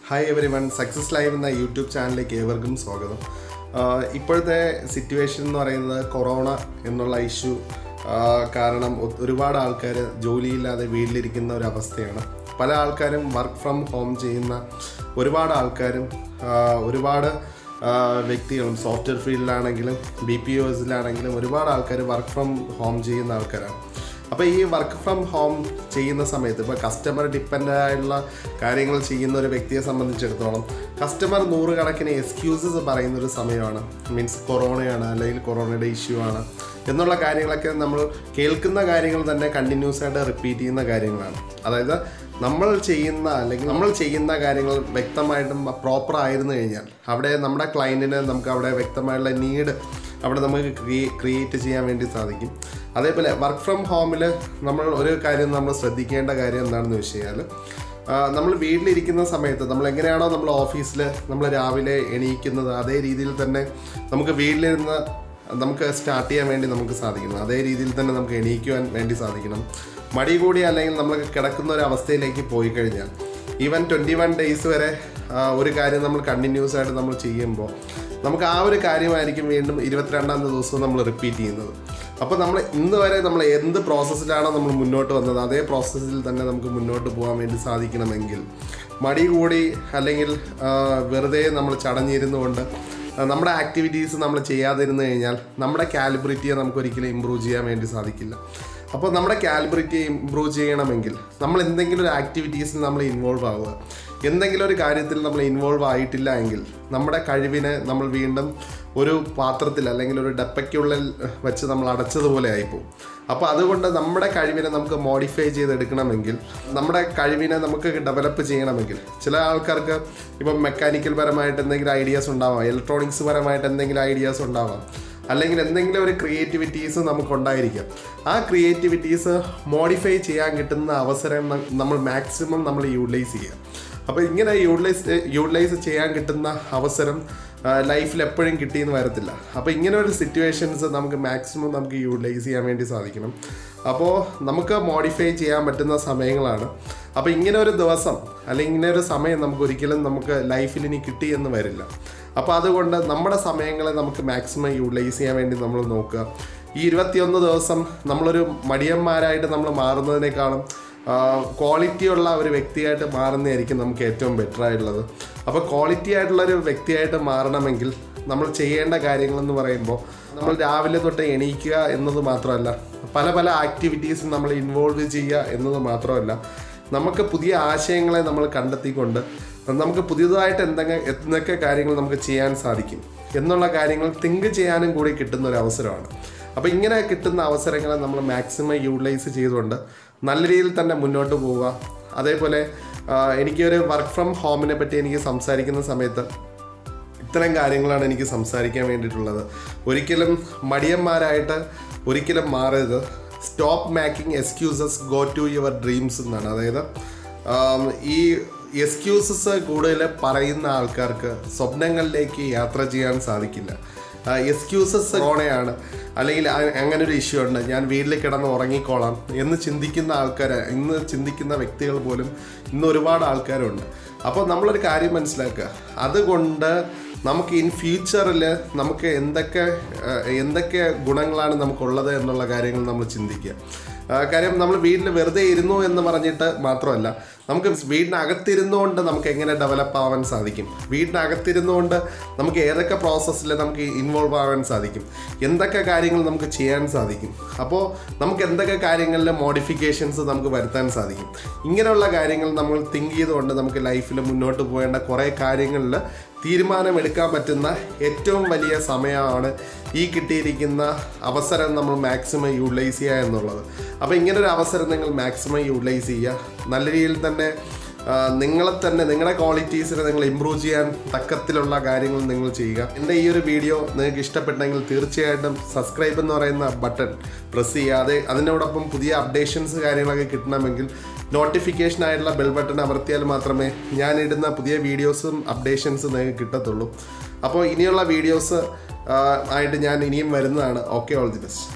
Hi everyone, Success Live എന്ന YouTube ചാനലിലേക്ക് ഏവർക്കും സ്വാഗതം. ഇപ്പോഴത്തെ സിറ്റുവേഷൻ എന്ന് പറയുന്നത് കൊറോണ എന്നുള്ള ഇഷ്യൂ കാരണം ഒരുപാട് ആൾക്കാർ ജോലിയില്ലാതെ വീട്ടിലിരിക്കുന്ന ഒരു അവസ്ഥയാണ്. പല ആൾക്കാരും വർക്ക് ഫ്രം ഹോം ചെയ്യുന്ന ഒരുപാട് ആൾക്കാരും ഒരുപാട് വ്യക്തികളും സോഫ്റ്റ്വെയർ ഫീൽഡിലാണെങ്കിലും BPOസിലാണെങ്കിലും ഒരുപാട് ആൾക്കാർ വർക്ക് ഫ്രം ഹോം ചെയ്യുന്ന ആൾക്കാരാണ്. അപ്പോൾ ഈ വർക്ക് ഫ്രം ഹോം ചെയ്യുന്ന സമയത്ത് ഇപ്പോൾ കസ്റ്റമർ ഡിപ്പെൻഡായിട്ടുള്ള കാര്യങ്ങൾ ചെയ്യുന്ന ഒരു വ്യക്തിയെ സംബന്ധിച്ചിടത്തോളം കസ്റ്റമർ നൂറുകണക്കിന് എക്സ്ക്യൂസസ് പറയുന്നൊരു സമയമാണ്. മീൻസ് കൊറോണയാണ് അല്ലെങ്കിൽ കൊറോണയുടെ ഇഷ്യൂ ആണ് എന്നുള്ള കാര്യങ്ങളൊക്കെ നമ്മൾ കേൾക്കുന്ന കാര്യങ്ങൾ തന്നെ കണ്ടിന്യൂസ് ആയിട്ട് റിപ്പീറ്റ് ചെയ്യുന്ന കാര്യങ്ങളാണ്. അതായത് നമ്മൾ ചെയ്യുന്ന കാര്യങ്ങൾ വ്യക്തമായിട്ടും പ്രോപ്പർ ആയിരുന്നു കഴിഞ്ഞാൽ അവിടെ നമ്മുടെ ക്ലയൻറ്റിന് നമുക്ക് അവിടെ വ്യക്തമായിട്ടുള്ള നീഡ് അവിടെ നമുക്ക് ക്രിയേറ്റ് ചെയ്യാൻ വേണ്ടി സാധിക്കും. അതേപോലെ വർക്ക് ഫ്രം ഹോമിൽ നമ്മൾ ഒരു കാര്യം നമ്മൾ ശ്രദ്ധിക്കേണ്ട കാര്യം എന്താണെന്ന് വെച്ച് കഴിഞ്ഞാൽ നമ്മൾ വീട്ടിലിരിക്കുന്ന സമയത്ത് നമ്മൾ എങ്ങനെയാണോ നമ്മൾ ഓഫീസിൽ നമ്മൾ രാവിലെ എണീക്കുന്നത് അതേ രീതിയിൽ തന്നെ നമുക്ക് വീട്ടിലിരുന്ന് നമുക്ക് സ്റ്റാർട്ട് ചെയ്യാൻ വേണ്ടി നമുക്ക് സാധിക്കണം. അതേ രീതിയിൽ തന്നെ നമുക്ക് എണീക്കുവാൻ വേണ്ടി സാധിക്കണം. മടി കൂടി അല്ലെങ്കിൽ നമ്മൾ കിടക്കുന്ന ഒരു അവസ്ഥയിലേക്ക് പോയി കഴിഞ്ഞാൽ ഈവൻ 21 ഡേയ്സ് വരെ ഒരു കാര്യം നമ്മൾ കണ്ടിന്യൂസ് ആയിട്ട് നമ്മൾ ചെയ്യുമ്പോൾ നമുക്ക് ആ ഒരു കാര്യമായിരിക്കും വീണ്ടും 22ാമത്തെ ദിവസവും നമ്മൾ റിപ്പീറ്റ് ചെയ്യുന്നത്. അപ്പോൾ നമ്മൾ ഇന്ന് വരെ നമ്മൾ എന്ത് പ്രോസസ്സിലാണോ നമ്മൾ മുന്നോട്ട് വന്നത് അതേ പ്രോസസ്സിൽ തന്നെ നമുക്ക് മുന്നോട്ട് പോകാൻ വേണ്ടി സാധിക്കണമെങ്കിൽ മടി കൂടി അല്ലെങ്കിൽ വെറുതെ നമ്മൾ ചടഞ്ഞിരുന്നുകൊണ്ട് നമ്മുടെ ആക്ടിവിറ്റീസ് നമ്മൾ ചെയ്യാതിരുന്നു കഴിഞ്ഞാൽ നമ്മുടെ കാലിബ്രിറ്റിയെ നമുക്കൊരിക്കലും ഇമ്പ്രൂവ് ചെയ്യാൻ വേണ്ടി സാധിക്കില്ല. അപ്പോൾ നമ്മുടെ കാലിബ്രിറ്റിയെ ഇമ്പ്രൂവ് ചെയ്യണമെങ്കിൽ നമ്മൾ എന്തെങ്കിലും ഒരു ആക്ടിവിറ്റീസിൽ നമ്മൾ ഇൻവോൾവ് ആവുക. എന്തെങ്കിലും ഒരു കാര്യത്തിൽ നമ്മൾ ഇൻവോൾവ് ആയിട്ടില്ല എങ്കിൽ നമ്മുടെ കഴിവിനെ നമ്മൾ വീണ്ടും ഒരു പാത്രത്തിൽ അല്ലെങ്കിൽ ഒരു ഡപ്പയ്ക്കുള്ളിൽ വെച്ച് നമ്മൾ അടച്ചതുപോലെ ആയിപ്പോവും. അപ്പോൾ അതുകൊണ്ട് നമ്മുടെ കഴിവിനെ നമുക്ക് മോഡിഫൈ ചെയ്തെടുക്കണമെങ്കിൽ നമ്മുടെ കഴിവിനെ നമുക്ക് ഡെവലപ്പ് ചെയ്യണമെങ്കിൽ ചില ആൾക്കാർക്ക് ഇപ്പം മെക്കാനിക്കൽ പരമായിട്ട് എന്തെങ്കിലും ഐഡിയാസ് ഉണ്ടാവാം, ഇലക്ട്രോണിക്സ് പരമായിട്ട് എന്തെങ്കിലും ഐഡിയാസ് ഉണ്ടാവാം, അല്ലെങ്കിൽ എന്തെങ്കിലും ഒരു ക്രിയേറ്റിവിറ്റീസ് നമുക്കുണ്ടായിരിക്കാം. ആ ക്രിയേറ്റിവിറ്റീസ് മോഡിഫൈ ചെയ്യാൻ കിട്ടുന്ന അവസരം നമ്മൾ മാക്സിമം നമ്മൾ യൂട്ടിലൈസ് ചെയ്യുക. അപ്പോൾ ഇങ്ങനെ യൂട്ടിലൈസ് ചെയ്യാൻ കിട്ടുന്ന അവസരം ലൈഫിൽ എപ്പോഴും കിട്ടിയെന്ന് വരത്തില്ല. അപ്പോൾ ഇങ്ങനെ ഒരു സിറ്റുവേഷൻസ് നമുക്ക് മാക്സിമം നമുക്ക് യൂട്ടിലൈസ് ചെയ്യാൻ വേണ്ടി സാധിക്കണം. അപ്പോൾ നമുക്ക് മോഡിഫൈ ചെയ്യാൻ പറ്റുന്ന സമയങ്ങളാണ്. അപ്പോൾ ഇങ്ങനെ ഒരു ദിവസം അല്ലെങ്കിൽ ഇങ്ങനെ ഒരു സമയം നമുക്ക് ഒരിക്കലും നമുക്ക് ലൈഫിൽ ഇനി കിട്ടിയെന്ന് വരില്ല. അപ്പോൾ അതുകൊണ്ട് നമ്മുടെ സമയങ്ങളെ നമുക്ക് മാക്സിമം യൂട്ടിലൈസ് ചെയ്യാൻ വേണ്ടി നമ്മൾ നോക്കുക. ഈ 21 ദിവസം നമ്മളൊരു മടിയന്മാരായിട്ട് നമ്മൾ മാറുന്നതിനേക്കാളും ക്വാളിറ്റിയുള്ള ഒരു വ്യക്തിയായിട്ട് മാറുന്നതായിരിക്കും നമുക്ക് ഏറ്റവും ബെറ്റർ ആയിട്ടുള്ളത്. അപ്പോൾ ക്വാളിറ്റി ആയിട്ടുള്ളൊരു വ്യക്തിയായിട്ട് മാറണമെങ്കിൽ നമ്മൾ ചെയ്യേണ്ട കാര്യങ്ങളെന്ന് പറയുമ്പോൾ നമ്മൾ രാവിലെ തൊട്ട് എണീക്കുക എന്നത് മാത്രമല്ല, പല പല ആക്ടിവിറ്റീസും നമ്മൾ ഇൻവോൾവ് ചെയ്യുക എന്നത് മാത്രമല്ല, നമുക്ക് പുതിയ ആശയങ്ങളെ നമ്മൾ കണ്ടെത്തിക്കൊണ്ട് നമുക്ക് പുതിയതായിട്ട് എന്തൊക്കെ കാര്യങ്ങൾ നമുക്ക് ചെയ്യാൻ സാധിക്കും എന്നുള്ള കാര്യങ്ങൾ തിങ്ക് ചെയ്യാനും കൂടി കിട്ടുന്ന ഒരു അവസരമാണ്. അപ്പോൾ ഇങ്ങനെ കിട്ടുന്ന അവസരങ്ങളെ നമ്മൾ മാക്സിമം യൂട്ടിലൈസ് ചെയ്തുകൊണ്ട് നല്ല രീതിയിൽ തന്നെ മുന്നോട്ട് പോവുക. അതേപോലെ എനിക്കൊരു വർക്ക് ഫ്രം ഹോമിനെ പറ്റി എനിക്ക് സംസാരിക്കുന്ന സമയത്ത് ഇത്തരം കാര്യങ്ങളാണ് എനിക്ക് സംസാരിക്കാൻ വേണ്ടിയിട്ടുള്ളത്. ഒരിക്കലും മടിയന്മാരായിട്ട് ഒരിക്കലും മാറരുത്. Stop making excuses, go to your dreams എന്നാണ്. അതായത് ഈ എക്സ്ക്യൂസസ് കൂടുതൽ പറയുന്ന ആൾക്കാർക്ക് സ്വപ്നങ്ങളിലേക്ക് യാത്ര ചെയ്യാൻ സാധിക്കില്ല. എക്സ്ക്യൂസസ് ഓണയാണ് അല്ലെങ്കിൽ അങ്ങനെ ഒരു ഇഷ്യൂ ഉണ്ട്, ഞാൻ വീട്ടിൽ കിടന്ന് ഉറങ്ങിക്കോളാം എന്ന് ചിന്തിക്കുന്ന ആൾക്കാർ, ഇന്ന് ചിന്തിക്കുന്ന വ്യക്തികൾ പോലും ഇന്ന് ഒരുപാട് ആൾക്കാരുണ്ട്. അപ്പോൾ നമ്മളൊരു കാര്യം മനസ്സിലാക്കുക, അതുകൊണ്ട് നമുക്ക് ഇൻ ഫ്യൂച്ചറിൽ നമുക്ക് എന്തൊക്കെ ഗുണങ്ങളാണ് നമുക്കുള്ളത് എന്നുള്ള കാര്യങ്ങൾ നമ്മൾ ചിന്തിക്കുക. കാര്യം നമ്മൾ വീട്ടിൽ വെറുതെ ഇരുന്നു എന്ന് പറഞ്ഞിട്ട് മാത്രമല്ല, നമുക്ക് വീടിനകത്തിരുന്നുകൊണ്ട് നമുക്ക് എങ്ങനെ ഡെവലപ്പ് ആവാൻ സാധിക്കും, വീടിനകത്തിരുന്നുകൊണ്ട് നമുക്ക് ഏതൊക്കെ പ്രോസസ്സിൽ നമുക്ക് ഇൻവോൾവ് ആവാൻ സാധിക്കും, എന്തൊക്കെ കാര്യങ്ങൾ നമുക്ക് ചെയ്യാൻ സാധിക്കും, അപ്പോൾ നമുക്ക് എന്തൊക്കെ കാര്യങ്ങളിൽ മോഡിഫിക്കേഷൻസ് നമുക്ക് വരുത്താൻ സാധിക്കും. ഇങ്ങനെയുള്ള കാര്യങ്ങൾ നമ്മൾ തിങ്ക് ചെയ്തുകൊണ്ട് നമുക്ക് ലൈഫിൽ മുന്നോട്ട് പോകേണ്ട കുറേ കാര്യങ്ങളിൽ തീരുമാനമെടുക്കാൻ പറ്റുന്ന ഏറ്റവും വലിയ സമയമാണ് ഈ കിട്ടിയിരിക്കുന്ന അവസരം നമ്മൾ മാക്സിമം യൂട്ടിലൈസ് ചെയ്യുക എന്നുള്ളത്. അപ്പോൾ ഇങ്ങനൊരു അവസരം നിങ്ങൾ മാക്സിമം യൂട്ടിലൈസ് ചെയ്യുക. നല്ല രീതിയിൽ തന്നെ നിങ്ങളുടെ ക്വാളിറ്റീസിനെ നിങ്ങൾ ഇമ്പ്രൂവ് ചെയ്യാൻ തക്കത്തിലുള്ള കാര്യങ്ങൾ നിങ്ങൾ ചെയ്യുക. എൻ്റെ ഈ ഒരു വീഡിയോ നിങ്ങൾക്ക് ഇഷ്ടപ്പെട്ടെങ്കിൽ തീർച്ചയായിട്ടും സബ്സ്ക്രൈബ് എന്ന് പറയുന്ന ബട്ടൺ പ്രസ് ചെയ്യാതെ അതിനോടൊപ്പം പുതിയ അപ്ഡേഷൻസ് കാര്യങ്ങളൊക്കെ കിട്ടണമെങ്കിൽ നോട്ടിഫിക്കേഷനായിട്ടുള്ള ബെൽ ബട്ടൺ അമർത്തിയാൽ മാത്രമേ ഞാനിടുന്ന പുതിയ വീഡിയോസും അപ്ഡേഷൻസും നിങ്ങൾക്ക് കിട്ടത്തുള്ളൂ. അപ്പോൾ ഇനിയുള്ള വീഡിയോസ് ആയിട്ട് ഞാൻ ഇനിയും വരുന്നതാണ്. Okay, all the best.